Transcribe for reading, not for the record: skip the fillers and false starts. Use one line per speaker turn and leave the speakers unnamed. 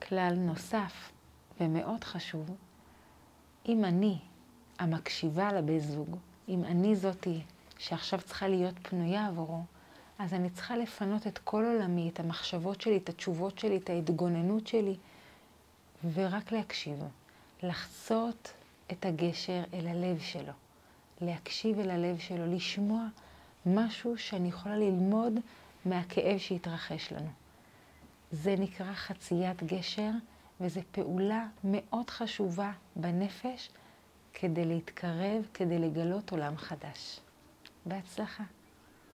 כלל נוסף ומאוד חשוב, אם אני המקשיבה לבן זוג, אם אני זאתי שעכשיו צריכה להיות פנויה עבורו, אז אני צריכה לפנות את כל עולמי, את המחשבות שלי, את התשובות שלי, את ההתגוננות שלי, ורק להקשיב. לחצות את הגשר אל הלב שלו. להקשיב אל הלב שלו, לשמוע משהו שאני יכולה ללמוד מהכאב שהתרחש לנו. זה נקרא חציית גשר, וזו פעולה מאוד חשובה בנפש כדי להתקרב, כדי לגלות עולם חדש. בהצלחה.